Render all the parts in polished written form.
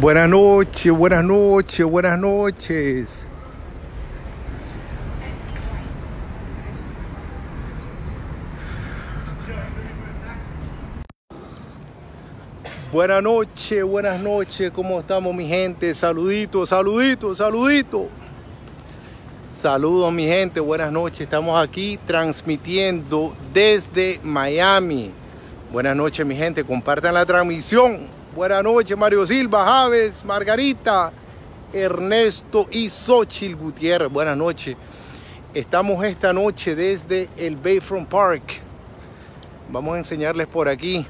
Buenas noches, buenas noches, buenas noches. Buenas noches, ¿cómo estamos mi gente? Saluditos, saluditos, saluditos. Saludos mi gente, buenas noches. Estamos aquí transmitiendo desde Miami. Buenas noches mi gente, compartan la transmisión. Buenas noches Mario Silva, Javes, Margarita, Ernesto y Xochitl Gutiérrez. Buenas noches. Estamos esta noche desde el Bayfront Park. Vamos a enseñarles por aquí.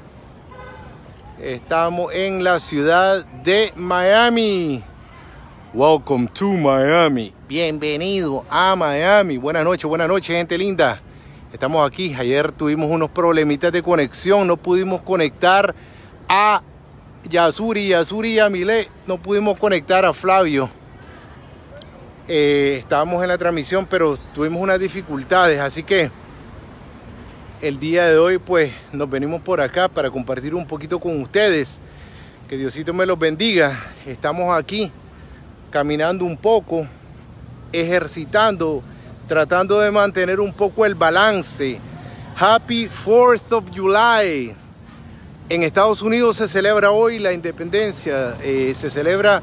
Estamos en la ciudad de Miami. Welcome to Miami. Bienvenido a Miami. Buenas noches, gente linda. Estamos aquí. Ayer tuvimos unos problemitas de conexión. No pudimos conectar a Yasuri y a Milé. No pudimos conectar a Flavio. Estábamos en la transmisión, pero tuvimos unas dificultades. Así que el día de hoy pues nos venimos por acá para compartir un poquito con ustedes. Que Diosito me los bendiga. Estamos aquí caminando un poco, ejercitando, tratando de mantener un poco el balance. Happy 4th of July. En Estados Unidos se celebra hoy la independencia. Se celebra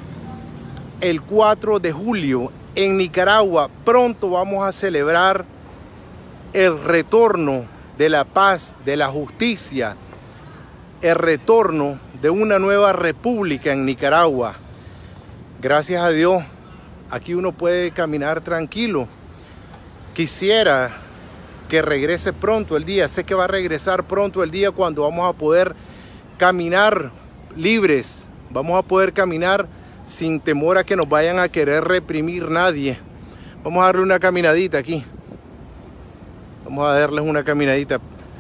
el 4 de julio. En Nicaragua pronto vamos a celebrar el retorno de la paz, de la justicia, el retorno de una nueva república en Nicaragua. Gracias a Dios, aquí uno puede caminar tranquilo. Quisiera que regrese pronto el día. Sé que va a regresar pronto el día cuando vamos a poder caminar libres. Vamos a poder caminar sin temor a que nos vayan a querer reprimir nadie. Vamos a darle una caminadita aquí. Vamos a darles una caminadita.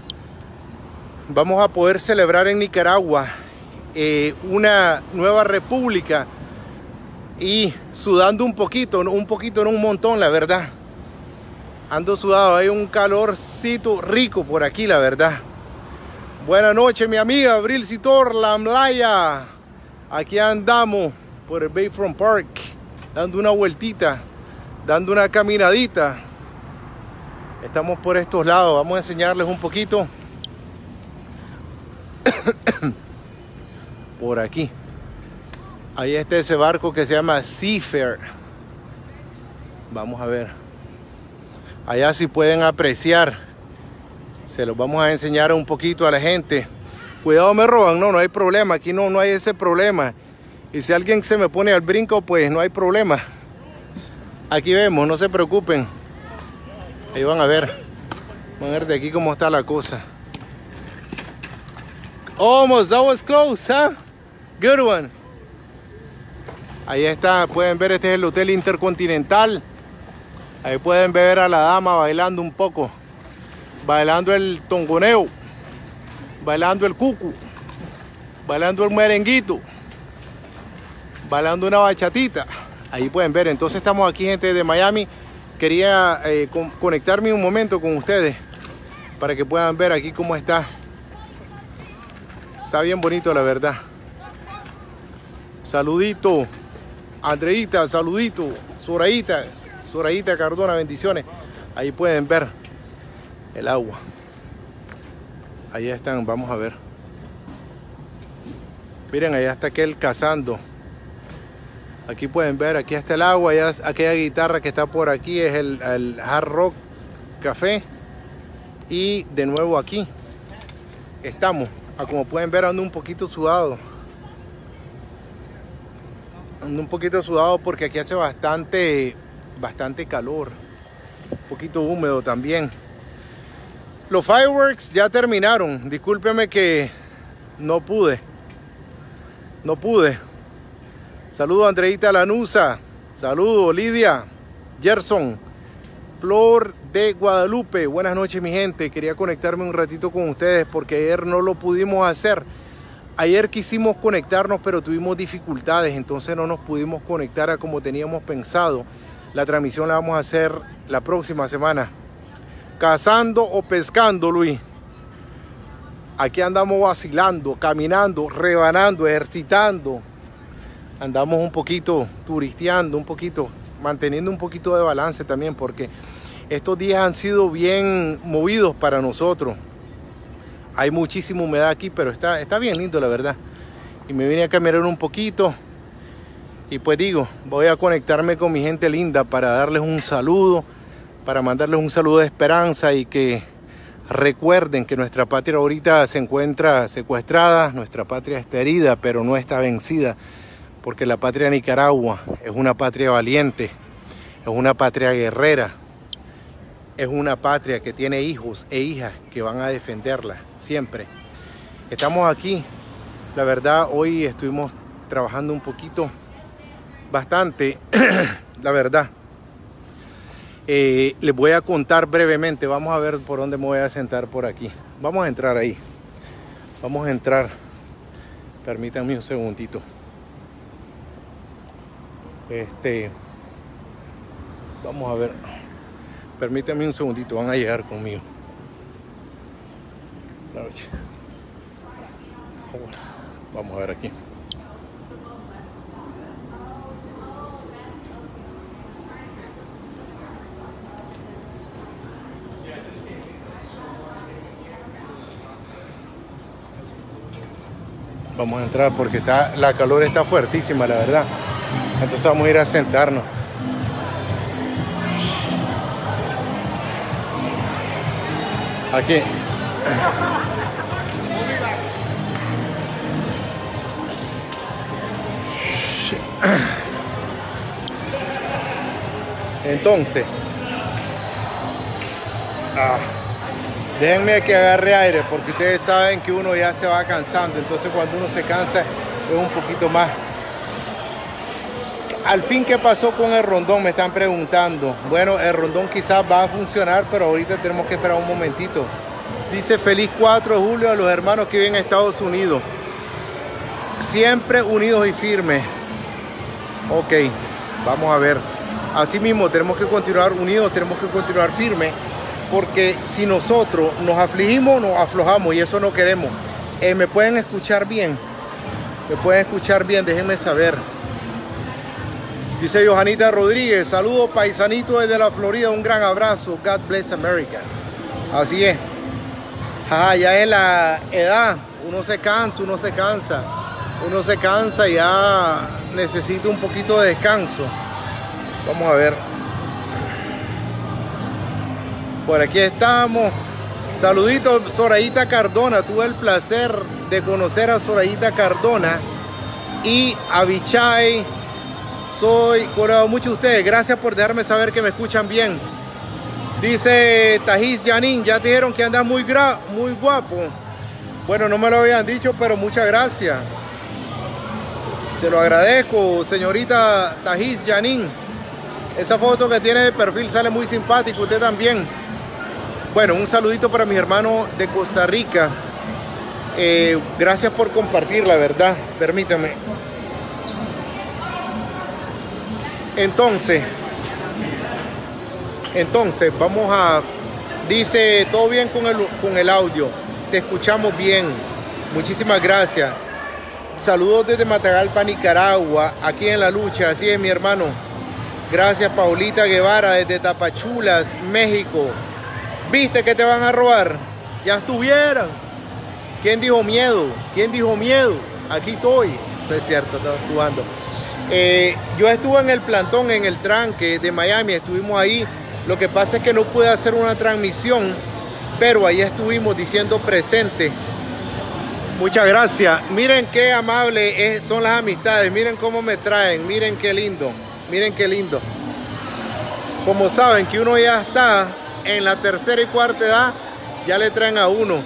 Vamos a poder celebrar en Nicaragua una nueva república y sudando un poquito, no un montón, la verdad. Ando sudado, hay un calorcito rico por aquí, la verdad. Buenas noches, mi amiga Abril Citor, la Mlaya. Aquí andamos por el Bayfront Park, dando una vueltita, dando una caminadita. Estamos por estos lados, vamos a enseñarles un poquito. Por aquí. Ahí está ese barco que se llama Seafair. Vamos a ver. Allá si pueden apreciar. Se los vamos a enseñar un poquito a la gente. Cuidado, me roban. No hay problema. Aquí no hay ese problema. Y si alguien se me pone al brinco, pues no hay problema. Aquí vemos, no se preocupen. Ahí van a ver. Van a ver de aquí cómo está la cosa. Almost, that was close, huh? Good one. Ahí está, pueden ver, este es el Hotel Intercontinental. Ahí pueden ver a la dama bailando un poco. Bailando el tongoneo. Bailando el cucu. Bailando el merenguito. Bailando una bachatita. Ahí pueden ver, entonces estamos aquí, gente de Miami. Quería conectarme un momento con ustedes para que puedan ver aquí cómo está. Está bien bonito, la verdad. Saludito, Andreita, saludito, Sorayita Cardona, bendiciones. Ahí pueden ver el agua. Ahí están, vamos a ver. Miren, allá está aquel cazando. Aquí pueden ver, aquí está el agua, allá aquella guitarra que está por aquí es el Hard Rock Café. Y de nuevo aquí estamos. Como pueden ver, ando un poquito sudado. Ando un poquito sudado porque aquí hace bastante calor. Un poquito húmedo también. Los fireworks ya terminaron. Discúlpeme que no pude. Saludos Andreita Lanusa. Saludos Lidia, Gerson, Flor de Guadalupe. Buenas noches mi gente. Quería conectarme un ratito con ustedes porque ayer no lo pudimos hacer. Ayer quisimos conectarnos pero tuvimos dificultades. Entonces no nos pudimos conectar a como teníamos pensado. La transmisión la vamos a hacer la próxima semana. Cazando o pescando, Luis. Aquí andamos vacilando, caminando, rebanando, ejercitando. andamos un poquito turisteando, un poquito, manteniendo un poquito de balance también, porque estos días han sido bien movidos para nosotros. Hay muchísima humedad aquí, pero está bien lindo, la verdad. Y me vine a caminar un poquito. Y pues digo, voy a conectarme con mi gente linda para darles un saludo, para mandarles un saludo de esperanza y que recuerden que nuestra patria ahorita se encuentra secuestrada, nuestra patria está herida, pero no está vencida, porque la patria de Nicaragua es una patria valiente, es una patria guerrera, es una patria que tiene hijos e hijas que van a defenderla siempre. Estamos aquí, la verdad, hoy estuvimos trabajando un poquito, bastante, la verdad. Les voy a contar brevemente. Vamos a ver por dónde me voy a sentar por aquí. Vamos a entrar ahí. Vamos a entrar. Permítanme un segundito. Vamos a ver. Permítanme un segundito. Van a llegar conmigo. Vamos a ver aquí. Vamos a entrar porque la calor está fuertísima, la verdad. Entonces vamos a ir a sentarnos. Aquí. Entonces, déjenme que agarre aire porque ustedes saben que uno ya se va cansando. Entonces cuando uno se cansa es un poquito más. Al fin, ¿qué pasó con el rondón? Me están preguntando. Bueno, el rondón quizás va a funcionar, pero ahorita tenemos que esperar un momentito. Dice feliz 4 de julio a los hermanos que viven en Estados Unidos. Siempre unidos y firmes. Ok, vamos a ver. Así mismo tenemos que continuar unidos, tenemos que continuar firmes. Porque si nosotros nos afligimos, nos aflojamos y eso no queremos. ¿Me pueden escuchar bien? ¿Me pueden escuchar bien? Déjenme saber. Dice Johanita Rodríguez, saludos paisanito desde la Florida, un gran abrazo. God bless America. Así es. Ya es la edad, uno se cansa, uno se cansa y ya necesita un poquito de descanso. Vamos a ver. Por aquí estamos. Saluditos, Sorayita Cardona. Tuve el placer de conocer a Sorayita Cardona y a Vichay. Soy conocido a muchos de ustedes. Gracias por dejarme saber que me escuchan bien. Dice Tajiz Yanin, ya te dijeron que andas muy guapo. Bueno, no me lo habían dicho, pero muchas gracias. Se lo agradezco, señorita Tajiz Yanin. Esa foto que tiene de perfil sale muy simpático, usted también. Bueno, un saludito para mis hermanos de Costa Rica. Gracias por compartir, la verdad. Permítame. Entonces, vamos a... Dice, todo bien con el audio. Te escuchamos bien. Muchísimas gracias. Saludos desde Matagalpa, Nicaragua. Aquí en la lucha. Así es, mi hermano. Gracias, Paulita Guevara, desde Tapachulas, México. ¿Viste que te van a robar? Ya estuvieran. ¿Quién dijo miedo? ¿Quién dijo miedo? Aquí estoy. No es cierto, estaba jugando. Yo estuve en el plantón, en el tranque de Miami. Estuvimos ahí. Lo que pasa es que no pude hacer una transmisión, pero ahí estuvimos diciendo presente. Muchas gracias. Miren qué amable son las amistades. Miren cómo me traen. Miren qué lindo. Miren qué lindo. Como saben que uno ya está en la tercera y cuarta edad, ya le traen a uno.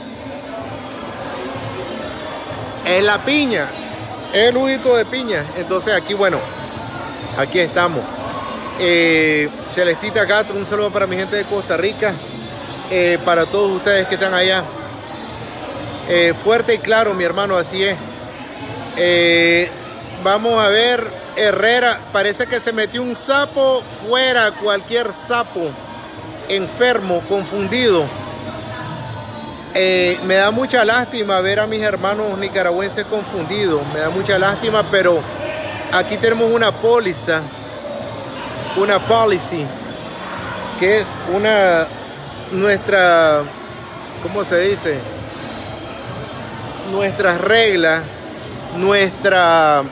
Es la piña. Es el juguito de piña. Entonces aquí, bueno, aquí estamos. Celestita Castro, un saludo para mi gente de Costa Rica. Para todos ustedes que están allá. Fuerte y claro, mi hermano, así es. Vamos a ver, Herrera, parece que se metió un sapo fuera, cualquier sapo enfermo, confundido. Me da mucha lástima ver a mis hermanos nicaragüenses confundidos, me da mucha lástima, pero aquí tenemos una póliza, una policy, que es nuestra, ¿cómo se dice? Nuestras reglas, nuestra,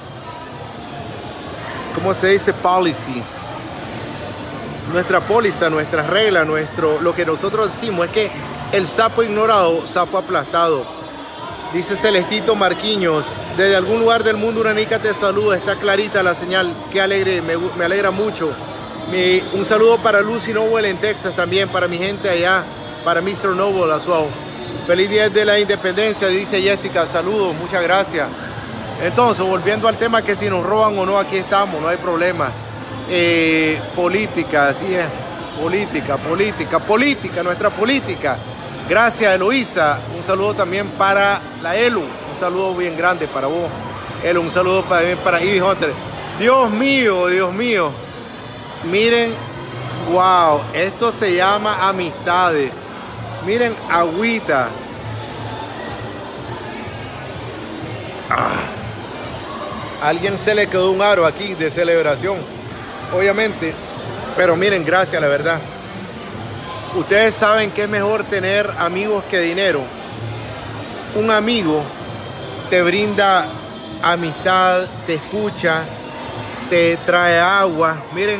¿cómo se dice? Policy. Nuestra póliza, nuestras reglas, lo que nosotros decimos es que el sapo ignorado, sapo aplastado. Dice Celestito Marquiños, desde algún lugar del mundo una nica te saluda, está clarita la señal, qué alegre, me alegra mucho. Un saludo para Lucy Noble en Texas también, para mi gente allá, para Mr. Noble as well. Feliz día de la independencia, dice Jessica, saludos, muchas gracias. Entonces, volviendo al tema que si nos roban o no, aquí estamos, no hay problema. Política, así es, política, nuestra política. Gracias, Eloísa. Un saludo también para la Elu. Un saludo bien grande para vos, Elu. Un saludo para Ivy Hunter. Dios mío, Dios mío. Miren, wow, esto se llama amistades. Miren, agüita. A alguien se le quedó un aro aquí de celebración, obviamente. Pero miren, gracias, la verdad. Ustedes saben que es mejor tener amigos que dinero. Un amigo te brinda amistad, te escucha, te trae agua. Miren,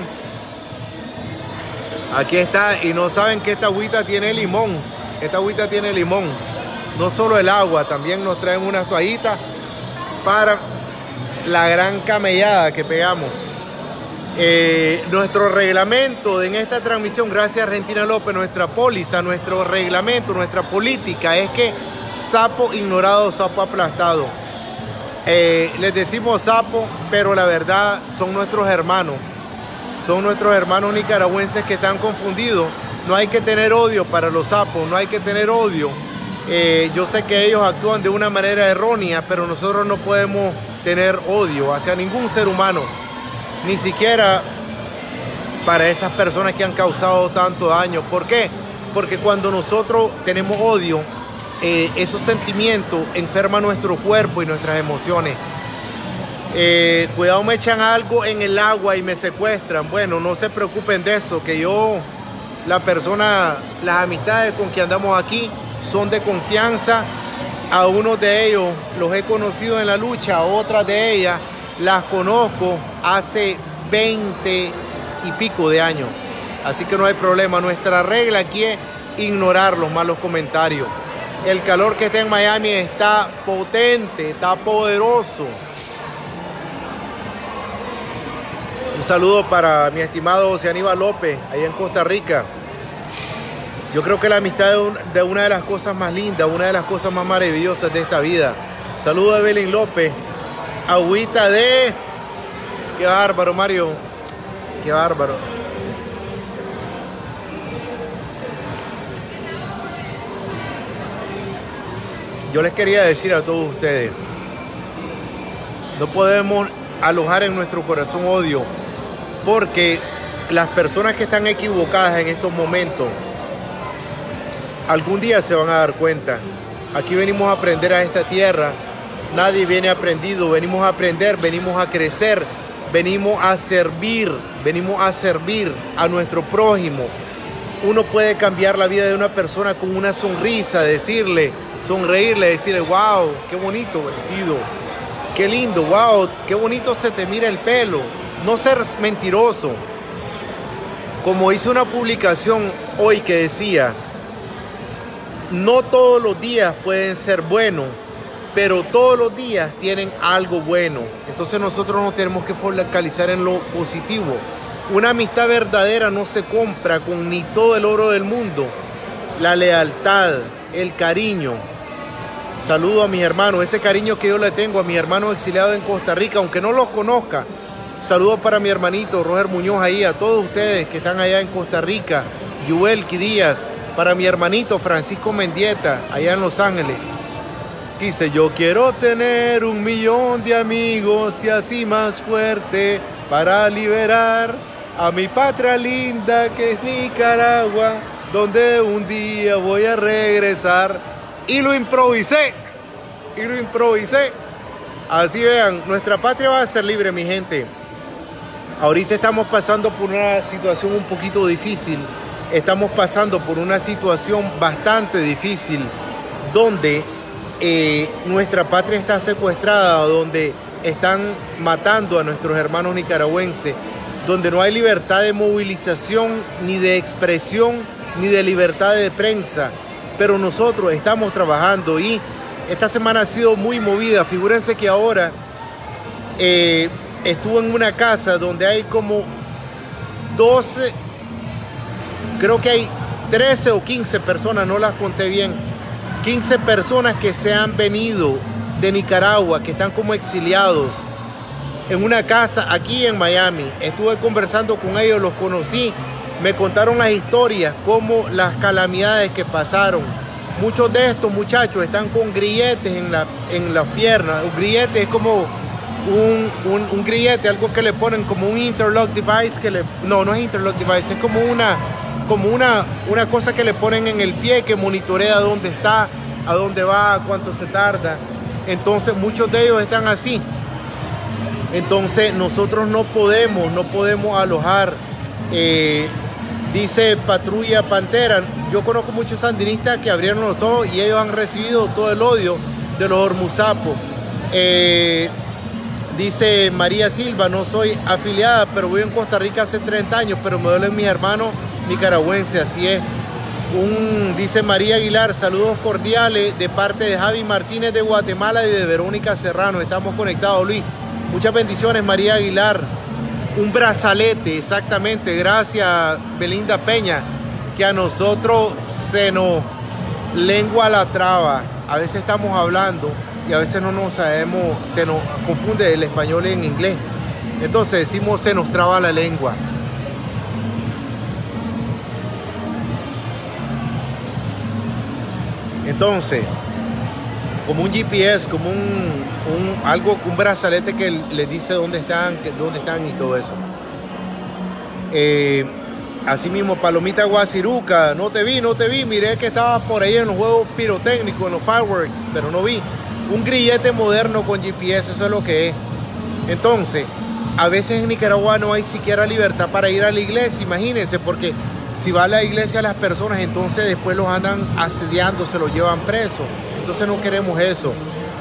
aquí está. Y no saben que esta agüita tiene limón. Esta agüita tiene limón. No solo el agua, también nos traen unas toallitas para la gran camellada que pegamos. Nuestro reglamento en esta transmisión, gracias Rentina López, nuestra póliza, nuestro reglamento, nuestra política es que sapo ignorado, sapo aplastado. Les decimos sapo, pero la verdad son nuestros hermanos nicaragüenses que están confundidos. No hay que tener odio para los sapos, no hay que tener odio. Yo sé que ellos actúan de una manera errónea, pero nosotros no podemos tener odio hacia ningún ser humano. Ni siquiera para esas personas que han causado tanto daño. ¿Por qué? Porque cuando nosotros tenemos odio, esos sentimientos enferman nuestro cuerpo y nuestras emociones. Cuidado, me echan algo en el agua y me secuestran. Bueno, no se preocupen de eso, que las amistades con que andamos aquí son de confianza. A unos de ellos los he conocido en la lucha, a otras de ellas las conozco hace 20 y pico de años. Así que no hay problema. Nuestra regla aquí es ignorar los malos comentarios. El calor que está en Miami está potente, está poderoso. Un saludo para mi estimado José Aníbal López, allá en Costa Rica. Yo creo que la amistad es de una de las cosas más lindas, una de las cosas más maravillosas de esta vida. Saludo a Evelyn López. Agüita de... Qué bárbaro, Mario. Qué bárbaro. Yo les quería decir a todos ustedes, no podemos alojar en nuestro corazón odio, porque las personas que están equivocadas en estos momentos, algún día se van a dar cuenta. Aquí venimos a aprender a esta tierra. Nadie viene aprendido, venimos a aprender, venimos a crecer, venimos a servir a nuestro prójimo. Uno puede cambiar la vida de una persona con una sonrisa, sonreírle, decirle, wow, qué bonito vestido, qué lindo, wow, qué bonito se te mira el pelo. No ser mentiroso. Como hice una publicación hoy que decía, no todos los días pueden ser buenos, pero todos los días tienen algo bueno. Entonces nosotros nos tenemos que focalizar en lo positivo. Una amistad verdadera no se compra con ni todo el oro del mundo. La lealtad, el cariño. Saludo a mis hermanos, ese cariño que yo le tengo a mis hermanos exiliados en Costa Rica, aunque no los conozca. Saludos para mi hermanito Roger Muñoz ahí, a todos ustedes que están allá en Costa Rica. Yuelki Díaz, para mi hermanito Francisco Mendieta, allá en Los Ángeles. Dice, yo quiero tener 1 millón de amigos y así más fuerte para liberar a mi patria linda que es Nicaragua, donde un día voy a regresar. Y lo improvisé. Así vean, nuestra patria va a ser libre, mi gente. Ahorita estamos pasando por una situación un poquito difícil. Estamos pasando por una situación bastante difícil donde nuestra patria está secuestrada, donde están matando a nuestros hermanos nicaragüenses, donde no hay libertad de movilización, ni de expresión, ni de libertad de prensa. Pero nosotros estamos trabajando y esta semana ha sido muy movida. Figúrense que ahora estuve en una casa donde hay como 12, creo que hay 13 o 15 personas, no las conté bien, 15 personas que se han venido de Nicaragua, que están como exiliados en una casa aquí en Miami. Estuve conversando con ellos, los conocí, me contaron las historias, como las calamidades que pasaron. Muchos de estos muchachos están con grilletes en las piernas. Un grillete es como un grillete, algo que le ponen como un interlock device, no es interlock device, es como una cosa que le ponen en el pie que monitorea dónde está, a dónde va, cuánto se tarda. Entonces muchos de ellos están así. Entonces nosotros no podemos alojar. Dice Patrulla Pantera, yo conozco muchos sandinistas que abrieron los ojos y ellos han recibido todo el odio de los hormuzapos. Dice María Silva, no soy afiliada, pero vivo en Costa Rica hace 30 años, pero me duelen mis hermanos nicaragüenses, así es. Dice María Aguilar, saludos cordiales de parte de Javi Martínez de Guatemala y de Verónica Serrano. Estamos conectados, Luis. Muchas bendiciones, María Aguilar. Un brazalete, exactamente. Gracias, Belinda Peña, que a nosotros se nos lengua la traba. A veces estamos hablando y a veces no nos sabemos, se nos confunde el español en inglés. Entonces decimos se nos traba la lengua. Entonces, como un GPS, como un brazalete que les dice dónde están y todo eso. Así mismo, Palomita Guasiruca, no te vi, miré que estabas por ahí en los juegos pirotécnicos, en los fireworks, pero no vi. Un grillete moderno con GPS, eso es lo que es. Entonces, a veces en Nicaragua no hay siquiera libertad para ir a la iglesia, imagínense, porque si va a la iglesia las personas, entonces después los andan asediando, se los llevan presos. Entonces no queremos eso.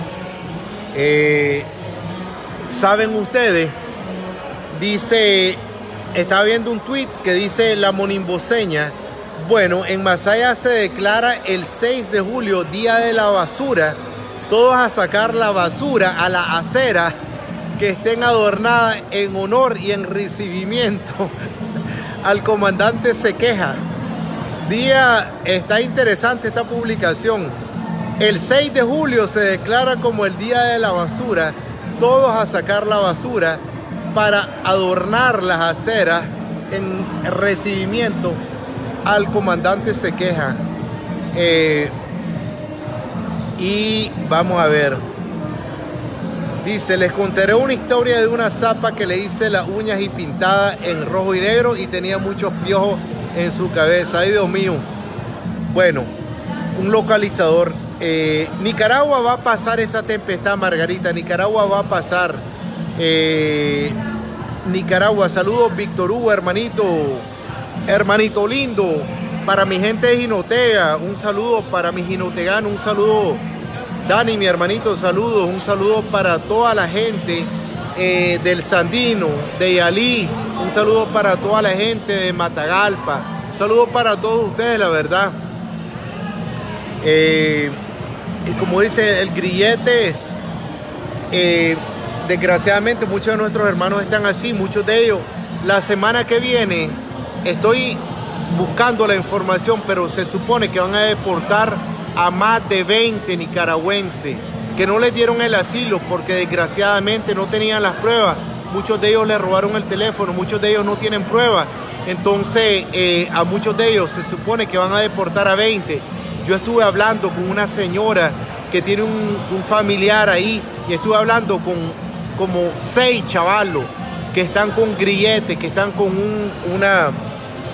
¿Saben ustedes? Dice, estaba viendo un tweet que dice la monimboseña. Bueno, en Masaya se declara el 6 de julio, Día de la Basura. Todos a sacar la basura a la acera que estén adornadas en honor y en recibimiento al comandante Se Queja. Está interesante esta publicación. El 6 de julio se declara como el Día de la Basura. Todos a sacar la basura para adornar las aceras en recibimiento al comandante Se Queja. Y vamos a ver. Dice, les contaré una historia de una zapa que le hice las uñas y pintada en rojo y negro y tenía muchos piojos en su cabeza. Ay, Dios mío. Bueno, un localizador. Nicaragua va a pasar esa tempestad, Margarita. Nicaragua va a pasar. Nicaragua, saludos, Víctor Hugo, hermanito. Hermanito lindo. Para mi gente de Jinotega, un saludo para mis jinoteganos, un saludo. Dani, mi hermanito, saludos. Un saludo para toda la gente del Sandino, de Yalí. Un saludo para toda la gente de Matagalpa. Un saludo para todos ustedes, la verdad. Y como dice el grillete, desgraciadamente muchos de nuestros hermanos están así, muchos de ellos. La semana que viene estoy buscando la información, pero se supone que van a deportar a más de 20 nicaragüenses que no les dieron el asilo porque desgraciadamente no tenían las pruebas. Muchos de ellos les robaron el teléfono, muchos de ellos no tienen pruebas. Entonces a muchos de ellos se supone que van a deportar a 20. Yo estuve hablando con una señora que tiene un familiar ahí y estuve hablando con como 6 chavalos que están con grilletes, que están con un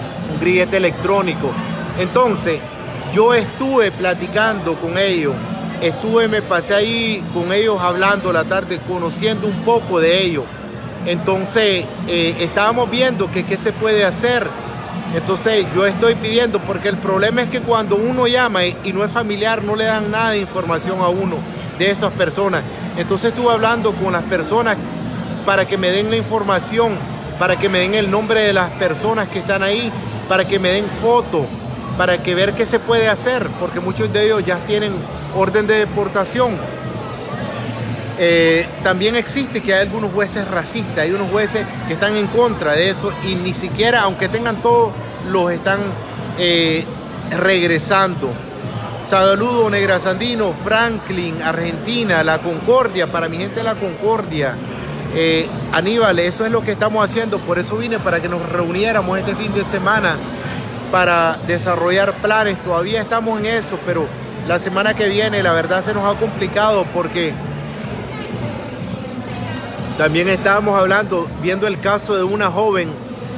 grillete electrónico. Entonces yo estuve platicando con ellos me pasé ahí con ellos hablando la tarde, conociendo un poco de ellos. Entonces estábamos viendo que qué se puede hacer. Entonces yo estoy pidiendo, porque el problema es que cuando uno llama y no es familiar, no le dan nada de información a uno de esas personas. Entonces estuve hablando con las personas para que me den la información, para que me den el nombre de las personas que están ahí, para que me den fotos, para que ver qué se puede hacer, porque muchos de ellos ya tienen orden de deportación. También existe que hay algunos jueces racistas, hay unos jueces que están en contra de eso y ni siquiera, aunque tengan todo, los están regresando. Saludo Negrasandino, Franklin, Argentina, La Concordia, para mi gente de La Concordia. Aníbal, eso es lo que estamos haciendo, por eso vine, para que nos reuniéramos este fin de semana para desarrollar planes. Todavía estamos en eso, pero la semana que viene la verdad se nos ha complicado, porque también estábamos hablando, viendo el caso de una joven.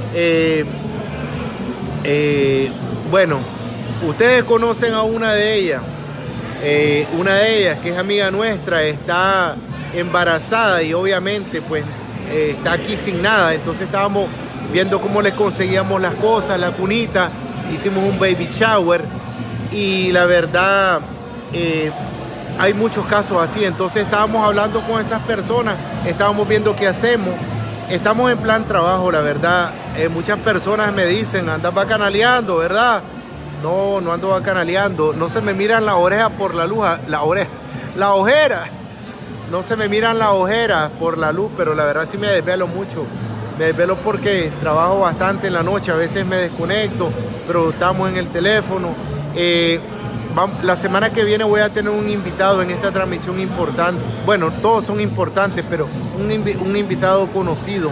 Bueno, ustedes conocen a una de ellas que es amiga nuestra, está embarazada y obviamente pues está aquí sin nada. Entonces estábamos viendo cómo les conseguíamos las cosas, la cunita, hicimos un baby shower y la verdad hay muchos casos así. Entonces estábamos hablando con esas personas, estábamos viendo qué hacemos. Estamos en plan trabajo, la verdad. Muchas personas me dicen, andas bacanaleando, ¿verdad? No, no ando bacanaleando. No se me miran la oreja por la luz, la ojera. No se me miran las ojeras por la luz, pero la verdad sí me desvelo mucho. Me desvelo porque trabajo bastante en la noche, a veces me desconecto, pero estamos en el teléfono. La semana que viene voy a tener un invitado en esta transmisión importante. Bueno, todos son importantes, pero un invitado conocido.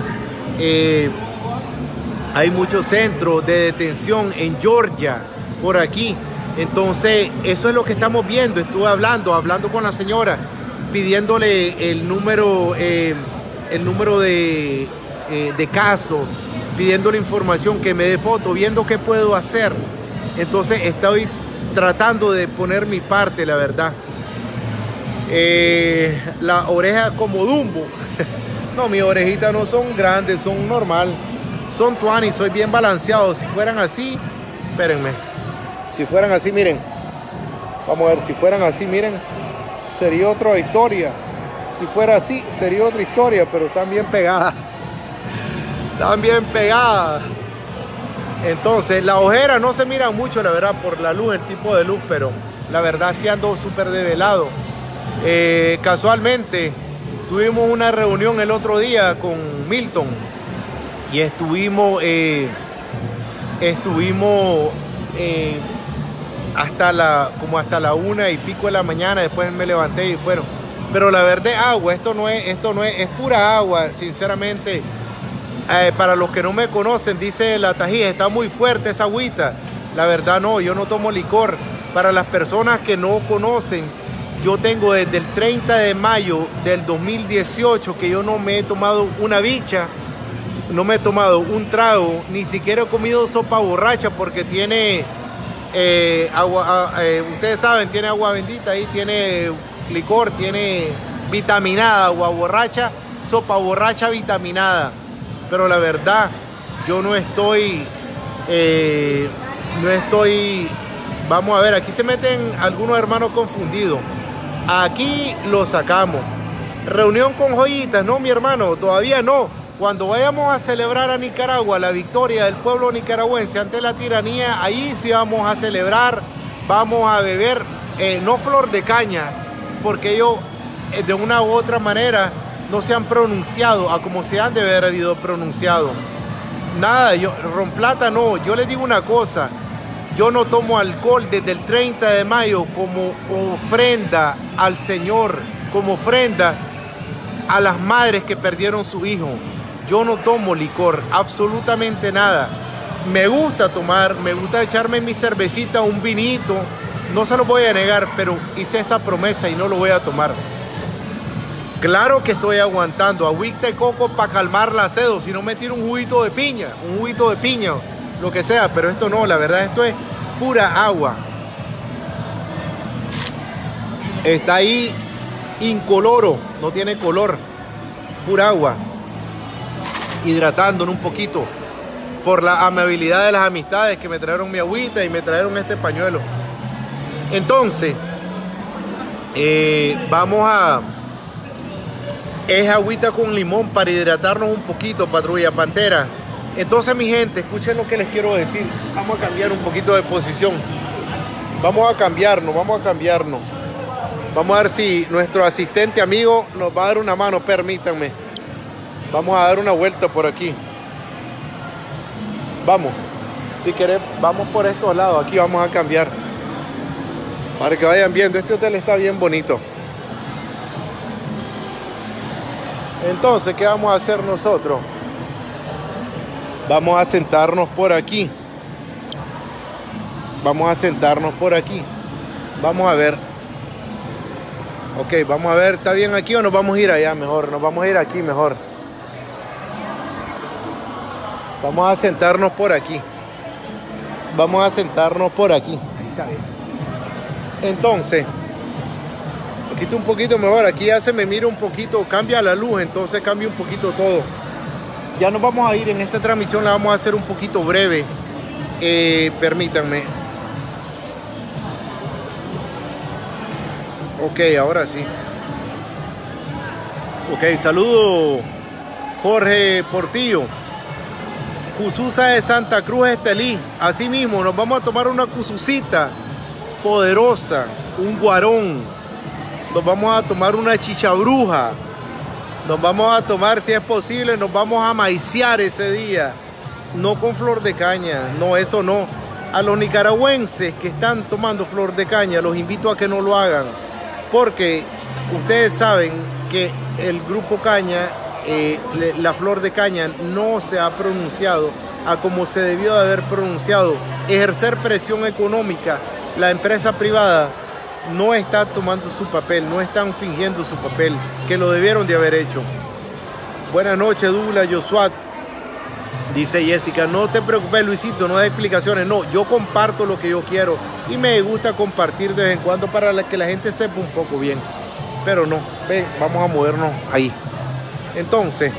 Hay muchos centros de detención en Georgia, por aquí. Entonces, eso es lo que estamos viendo. Estuve hablando con la señora, pidiéndole el número de caso, pidiéndole información, que me dé foto, viendo qué puedo hacer. Entonces, estoy tratando de poner mi parte, la verdad. La oreja como Dumbo. No, mis orejitas no son grandes, son normal. Son tuanis, soy bien balanceado. Si fueran así, espérenme. Si fueran así, miren. Vamos a ver, si fueran así, miren, sería otra historia. Si fuera así, sería otra historia, pero están bien pegadas. Están bien pegadas. Entonces, las ojeras no se miran mucho, la verdad, por la luz, el tipo de luz, pero la verdad sí ando súper develado. Casualmente, tuvimos una reunión el otro día con Milton y estuvimos hasta la 1 y pico de la mañana. Después me levanté y fueron. Pero la verdad, agua, esto no es pura agua, sinceramente. Para los que no me conocen, dice la Tají, está muy fuerte esa agüita. La verdad no, yo no tomo licor. Para las personas que no conocen, yo tengo desde el 30 de mayo del 2018 que yo no me he tomado una bicha, no me he tomado un trago, ni siquiera he comido sopa borracha, porque tiene agua, ustedes saben, tiene agua bendita ahí, tiene licor, tiene vitaminada, agua borracha, sopa borracha vitaminada. Pero la verdad, yo no estoy, vamos a ver, aquí se meten algunos hermanos confundidos. Aquí lo sacamos. Reunión con joyitas, no, mi hermano, todavía no. Cuando vayamos a celebrar a Nicaragua la victoria del pueblo nicaragüense ante la tiranía, ahí sí vamos a celebrar, vamos a beber, no flor de caña, porque ellos de una u otra manera no se han pronunciado a como se han de haber habido pronunciado. Nada, ron plata no. Yo les digo una cosa, yo no tomo alcohol desde el 30 de mayo como ofrenda al Señor, como ofrenda a las madres que perdieron su hijo. Yo no tomo licor, absolutamente nada. Me gusta tomar, me gusta echarme mi cervecita, un vinito, no se lo voy a negar, pero hice esa promesa y no lo voy a tomar. Claro que estoy aguantando agüita de coco para calmar la sed, si no me tiro un juguito de piña, lo que sea, pero esto no, la verdad, esto es pura agua. Está ahí incoloro, no tiene color, pura agua, hidratándonos un poquito por la amabilidad de las amistades que me trajeron mi agüita y me trajeron este pañuelo. Entonces, es agüita con limón para hidratarnos un poquito, patrulla Pantera. Entonces, mi gente, escuchen lo que les quiero decir. Vamos a cambiar un poquito de posición. Vamos a cambiarnos. Vamos a ver si nuestro asistente amigo nos va a dar una mano, permítanme. Vamos a dar una vuelta por aquí. Vamos. Si querés, vamos por estos lados. Aquí vamos a cambiar. Para que vayan viendo. Este hotel está bien bonito. Entonces, ¿qué vamos a hacer nosotros? Vamos a sentarnos por aquí. Vamos a sentarnos por aquí. Vamos a ver. Ok, vamos a ver, ¿está bien aquí o nos vamos a ir allá mejor? Nos vamos a ir aquí mejor. Vamos a sentarnos por aquí. Vamos a sentarnos por aquí. Ahí está bien. Entonces, aquí está un poquito mejor. Aquí ya se me mira un poquito, cambia la luz, entonces cambia un poquito todo. Ya nos vamos a ir en esta transmisión, la vamos a hacer un poquito breve. Permítanme. Ok, ahora sí. Ok, saludo Jorge Portillo. Cususa de Santa Cruz, Estelí. Así mismo, nos vamos a tomar una cusucita poderosa, un guarón. Nos vamos a tomar una chichabruja. Nos vamos a tomar, si es posible, nos vamos a maicear ese día. No con flor de caña, no, eso no. A los nicaragüenses que están tomando flor de caña, los invito a que no lo hagan. Porque ustedes saben que el grupo Caña, la flor de caña, no se ha pronunciado a como se debió de haber pronunciado. Ejercer presión económica. La empresa privada no está tomando su papel, no están fingiendo su papel, que lo debieron de haber hecho. Buenas noches, Douglas Josuat. Dice Jessica, no te preocupes, Luisito, no da explicaciones. No, yo comparto lo que yo quiero y me gusta compartir de vez en cuando para que la gente sepa un poco bien. Pero no, ven, vamos a movernos ahí. Entonces,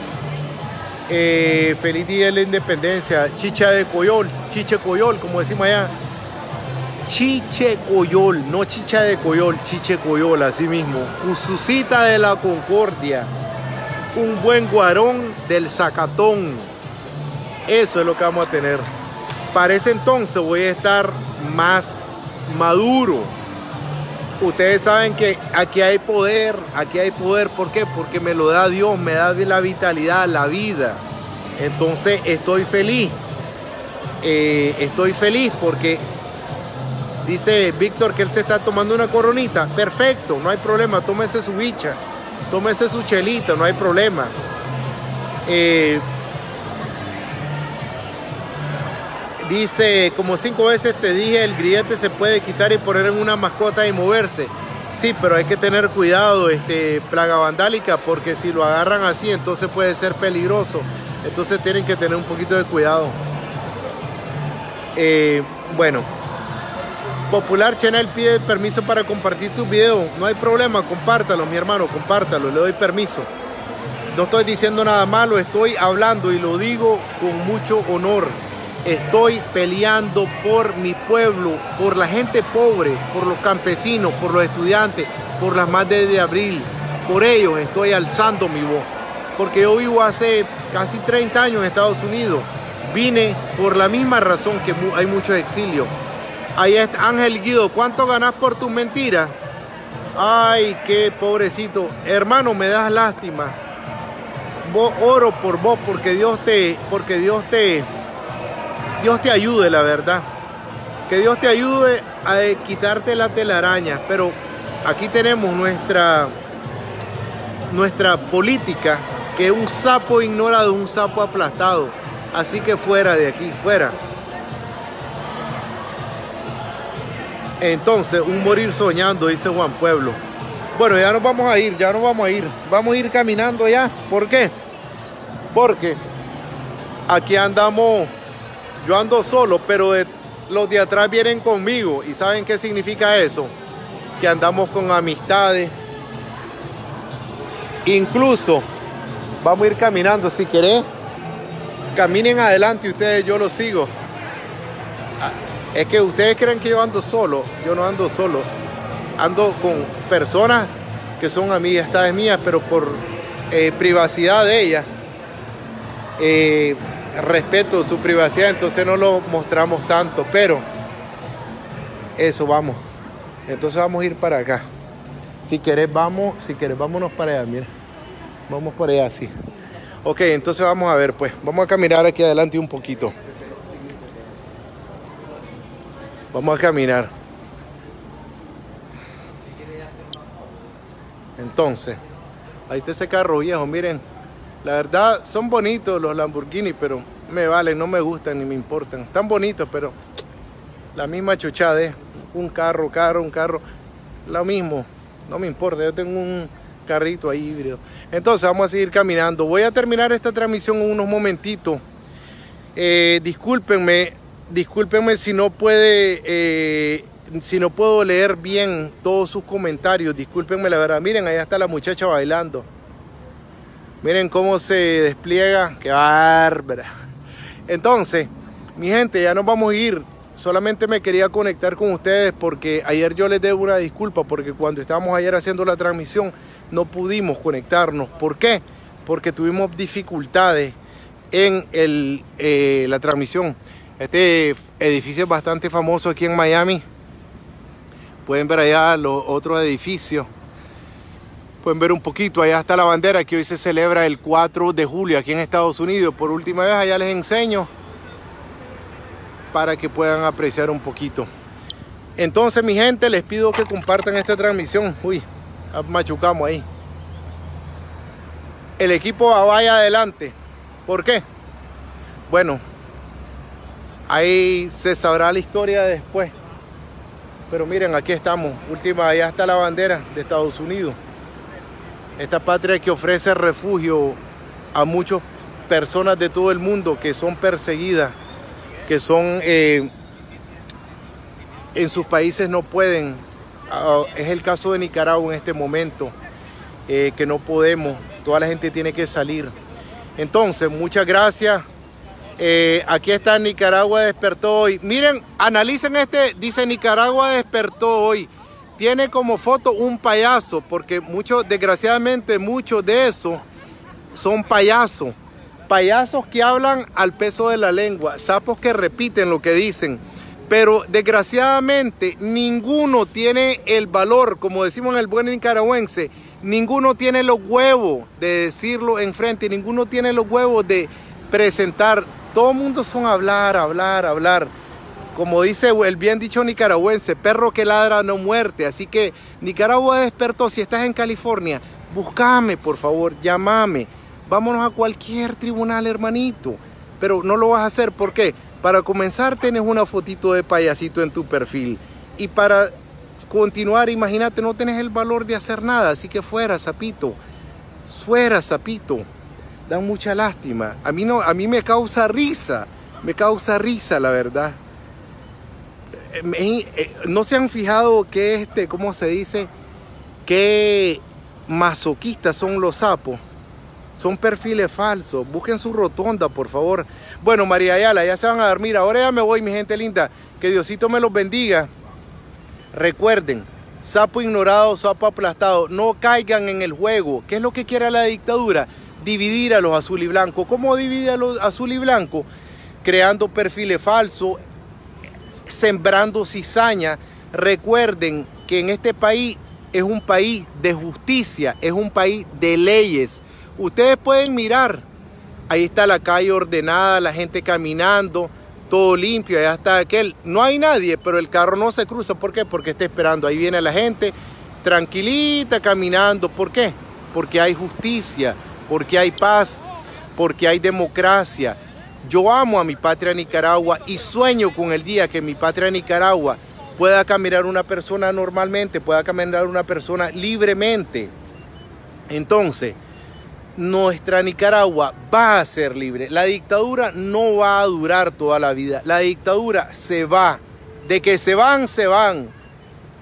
feliz día de la independencia. Chicha de Coyol, chiche Coyol, como decimos allá. Chiche Coyol, no chicha de Coyol, chiche Coyol, así mismo. Cusucita de la Concordia. Un buen guarón del Zacatón. Eso es lo que vamos a tener. Para ese entonces voy a estar más maduro. Ustedes saben que aquí hay poder, aquí hay poder. ¿Por qué? Porque me lo da Dios, me da la vitalidad, la vida. Entonces estoy feliz. Estoy feliz porque dice Víctor que él se está tomando una coronita. Perfecto, no hay problema. Tómese su bicha, tómese su chelita, no hay problema. Dice, como 5 veces te dije, el grillete se puede quitar y poner en una mascota y moverse. Sí, pero hay que tener cuidado, plaga vandálica, porque si lo agarran así, entonces puede ser peligroso. Entonces tienen que tener un poquito de cuidado. Bueno, Popular Channel pide permiso para compartir tus videos. No hay problema, compártalo, mi hermano, compártalo, le doy permiso. No estoy diciendo nada malo, estoy hablando y lo digo con mucho honor. Estoy peleando por mi pueblo, por la gente pobre, por los campesinos, por los estudiantes, por las madres de abril. Por ellos estoy alzando mi voz. Porque yo vivo hace casi 30 años en Estados Unidos. Vine por la misma razón que hay muchos exilios. Ahí está Ángel Guido. ¿Cuánto ganás por tus mentiras? Ay, qué pobrecito. Hermano, me das lástima. Vos, oro por vos porque Dios te ayude, la verdad. Que Dios te ayude a quitarte la telaraña. Pero aquí tenemos nuestra política, que un sapo ignora de un sapo aplastado. Así que fuera de aquí, fuera. Entonces, un morir soñando, dice Juan Pueblo. Bueno, ya nos vamos a ir, Vamos a ir caminando ya. ¿Por qué? Porque aquí andamos. Yo ando solo, pero los de atrás vienen conmigo. ¿Y saben qué significa eso? que andamos con amistades. Incluso vamos a ir caminando. Si querés, caminen adelante ustedes, yo los sigo. Es que ustedes creen que yo ando solo. Yo no ando solo. Ando con personas que son amistades mías, pero por privacidad de ellas. Respeto su privacidad, entonces no lo mostramos tanto. Pero eso, vamos. Entonces vamos a ir para acá. Si querés, vámonos para allá, mira. Vamos para allá, sí. Ok, entonces vamos a ver, pues. Vamos a caminar aquí adelante un poquito. Vamos a caminar. Entonces, ahí está ese carro viejo, miren. La verdad, son bonitos los Lamborghini, pero me valen, no me gustan ni me importan. Están bonitos, pero la misma chuchada de un carro, lo mismo. No me importa, yo tengo un carrito ahí híbrido. Entonces vamos a seguir caminando. Voy a terminar esta transmisión en unos momentitos. Discúlpenme si no puedo leer bien todos sus comentarios. Discúlpenme la verdad. Miren, allá está la muchacha bailando. Miren cómo se despliega. ¡Qué bárbara! Entonces, mi gente, ya nos vamos a ir. Solamente me quería conectar con ustedes porque ayer yo les debo una disculpa porque cuando estábamos ayer haciendo la transmisión no pudimos conectarnos. ¿Por qué? Porque tuvimos dificultades en la transmisión. Este edificio es bastante famoso aquí en Miami. Pueden ver allá los otros edificios. Pueden ver un poquito, allá está la bandera que hoy se celebra el 4 de julio aquí en Estados Unidos. Por última vez allá les enseño para que puedan apreciar un poquito. Entonces, mi gente, les pido que compartan esta transmisión. Uy, machucamos ahí. El equipo vaya adelante. ¿Por qué? Bueno, ahí se sabrá la historia después. Pero miren, aquí estamos. Última, allá está la bandera de Estados Unidos. Esta patria que ofrece refugio a muchas personas de todo el mundo que son perseguidas, que son en sus países no pueden. Es el caso de Nicaragua en este momento, que no podemos. Toda la gente tiene que salir. Entonces, muchas gracias. Aquí está Nicaragua despertó hoy. Miren, analicen dice Nicaragua despertó hoy. Tiene como foto un payaso, porque desgraciadamente muchos de esos son payasos. Payasos que hablan al peso de la lengua, sapos que repiten lo que dicen. Pero desgraciadamente ninguno tiene el valor, como decimos en el buen nicaragüense, ninguno tiene los huevos de decirlo enfrente, ninguno tiene los huevos de presentar. Todo el mundo son hablar. Como dice el bien dicho nicaragüense, perro que ladra no muerte. Así que Nicaragua despertó. Si estás en California, búscame, por favor, llámame. Vámonos a cualquier tribunal, hermanito. Pero no lo vas a hacer, ¿por qué? Para comenzar, tienes una fotito de payasito en tu perfil. Y para continuar, imagínate, no tienes el valor de hacer nada. Así que fuera, sapito. Fuera, sapito. Da mucha lástima. A mí me causa risa. Me causa risa, la verdad. ¿No se han fijado que cómo se dice? Qué masoquistas son los sapos. Son perfiles falsos. Busquen su rotonda, por favor. Bueno, María Ayala, ya se van a dormir. Ahora ya me voy, mi gente linda. Que Diosito me los bendiga. Recuerden, sapo ignorado, sapo aplastado. No caigan en el juego. ¿Qué es lo que quiere la dictadura? Dividir a los azul y blanco. ¿Cómo divide a los azul y blanco? Creando perfiles falsos, sembrando cizaña. Recuerden que en este país es un país de justicia, es un país de leyes. Ustedes pueden mirar, ahí está la calle ordenada, la gente caminando, todo limpio, allá está aquel. No hay nadie, pero el carro no se cruza. ¿Por qué? Porque está esperando. Ahí viene la gente tranquilita caminando. ¿Por qué? Porque hay justicia, porque hay paz, porque hay democracia. Yo amo a mi patria Nicaragua y sueño con el día que mi patria Nicaragua pueda caminar una persona normalmente, pueda caminar una persona libremente. Entonces, nuestra Nicaragua va a ser libre. La dictadura no va a durar toda la vida. La dictadura se va. De que se van, se van.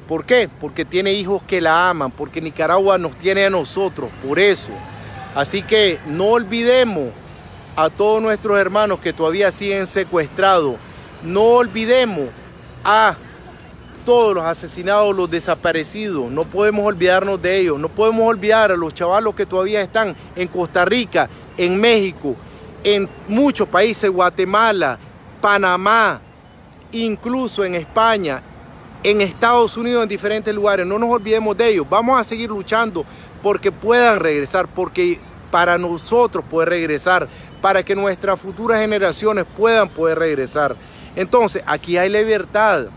¿Por qué? Porque tiene hijos que la aman, porque Nicaragua nos tiene a nosotros, por eso. Así que no olvidemos a todos nuestros hermanos que todavía siguen secuestrados. No olvidemos a todos los asesinados, los desaparecidos. No podemos olvidarnos de ellos. No podemos olvidar a los chavalos que todavía están en Costa Rica, en México, en muchos países, Guatemala, Panamá, incluso en España, en Estados Unidos, en diferentes lugares. No nos olvidemos de ellos. Vamos a seguir luchando porque puedan regresar, porque para nosotros poder regresar, para que nuestras futuras generaciones puedan poder regresar. Entonces, aquí hay libertad.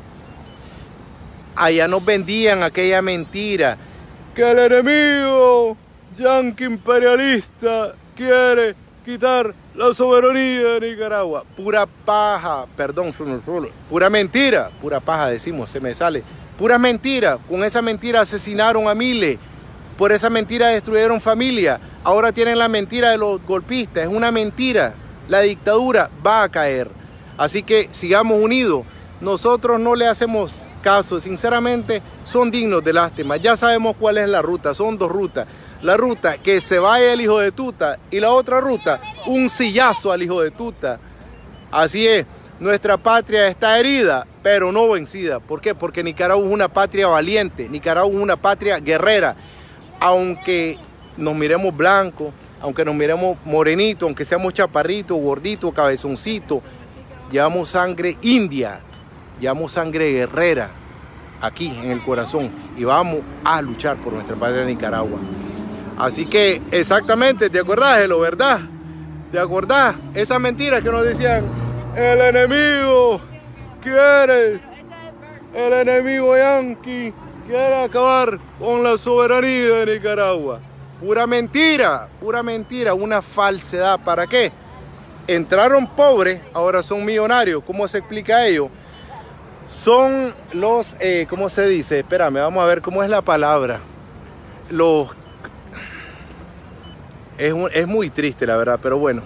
Allá nos vendían aquella mentira que el enemigo yanqui imperialista quiere quitar la soberanía de Nicaragua. Pura paja, perdón, pura mentira, pura paja decimos, se me sale. Pura mentira, con esa mentira asesinaron a miles, por esa mentira destruyeron familias, ahora tienen la mentira de los golpistas, es una mentira, la dictadura va a caer. Así que sigamos unidos, nosotros no le hacemos caso, sinceramente son dignos de lástima, ya sabemos cuál es la ruta, son dos rutas. La ruta que se vaya el hijo de tuta y la otra ruta, un sillazo al hijo de tuta. Así es, nuestra patria está herida, pero no vencida. ¿Por qué? Porque Nicaragua es una patria valiente, Nicaragua es una patria guerrera. Aunque nos miremos blancos, aunque nos miremos morenitos, aunque seamos chaparritos, gorditos, cabezoncitos, llevamos sangre india, llevamos sangre guerrera aquí en el corazón y vamos a luchar por nuestra patria Nicaragua. Así que exactamente, ¿te acordás, Elo, verdad? ¿Te acordás? Esas mentiras que nos decían, el enemigo quiere, el enemigo yanqui quiere acabar con la soberanía de Nicaragua. Pura mentira, una falsedad. ¿Para qué? Entraron pobres, ahora son millonarios. ¿Cómo se explica ello? Son los, ¿cómo se dice? Espérame, vamos a ver cómo es la palabra. Los... Es muy triste la verdad, pero bueno.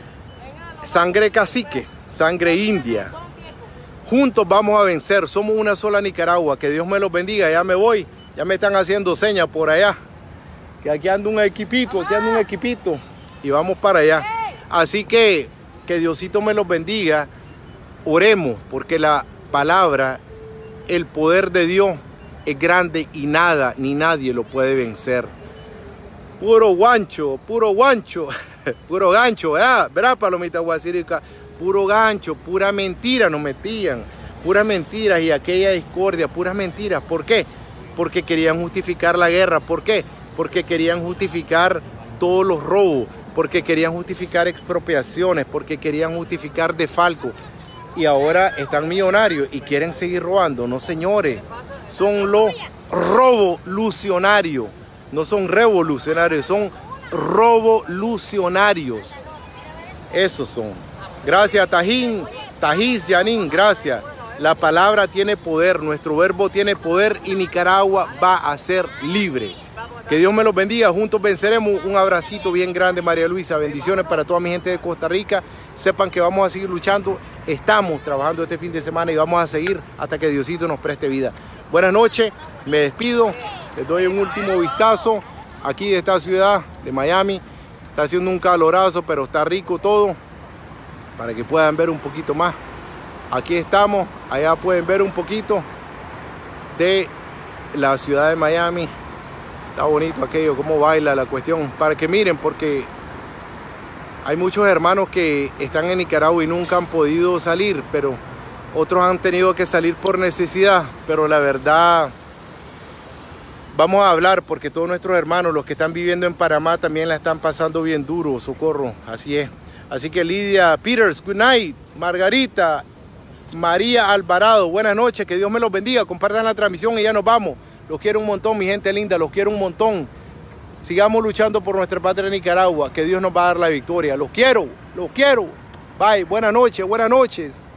Sangre cacique, sangre india. Juntos vamos a vencer, somos una sola Nicaragua. Que Dios me los bendiga, ya me voy. Ya me están haciendo señas por allá. Que aquí anda un equipito, y vamos para allá. Así que Diosito me los bendiga. Oremos, porque la palabra, el poder de Dios es grande y nada ni nadie lo puede vencer. Puro guancho, puro gancho, ¿verdad, palomita guasirica? Puro gancho, pura mentira nos metían, puras mentiras y aquella discordia, puras mentiras. ¿Por qué? Porque querían justificar la guerra. ¿Por qué? Porque querían justificar todos los robos, porque querían justificar expropiaciones, porque querían justificar desfalco. Y ahora están millonarios y quieren seguir robando. No, señores, son los revolucionarios. No son revolucionarios, son revolucionarios. Esos son. Gracias, Tajiz Yanin, gracias. La palabra tiene poder, nuestro verbo tiene poder y Nicaragua va a ser libre. Que Dios me los bendiga, juntos venceremos. Un abracito bien grande, María Luisa. Bendiciones para toda mi gente de Costa Rica. Sepan que vamos a seguir luchando. Estamos trabajando este fin de semana y vamos a seguir hasta que Diosito nos preste vida. Buenas noches, me despido. Les doy un último vistazo aquí de esta ciudad de Miami. Está haciendo un calorazo, pero está rico todo. Para que puedan ver un poquito más. Aquí estamos, allá pueden ver un poquito de la ciudad de Miami. Está bonito aquello, cómo baila la cuestión. Para que miren, porque hay muchos hermanos que están en Nicaragua y nunca han podido salir, pero otros han tenido que salir por necesidad. Pero la verdad, vamos a hablar porque todos nuestros hermanos, los que están viviendo en Panamá, también la están pasando bien duro, socorro, así es. Así que Lidia Peters, good night. Margarita, María Alvarado, buenas noches, que Dios me los bendiga. Compartan la transmisión y ya nos vamos. Los quiero un montón, mi gente linda, los quiero un montón. Sigamos luchando por nuestra patria Nicaragua, que Dios nos va a dar la victoria. Los quiero, los quiero. Bye, buenas noches, buenas noches.